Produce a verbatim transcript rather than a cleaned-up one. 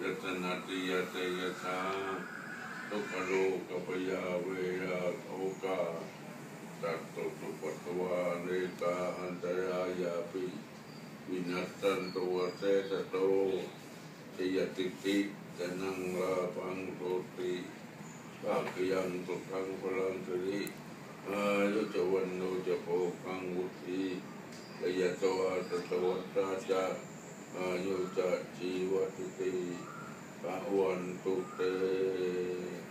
ยัตนาติยเตยะสาทุกขโลกปยาเวราโอกาตัตตุสุปัตตวาเนกาอันตรายาปิวินัสสันตัวเสตโตชยติติกนังลาภังโสติภาคยังสุขังพลังสริอายุจวันโนจะโภคังวุฒิยะโตอัตตวัตตาจาอายุจะจีวัติติภาวันตุเต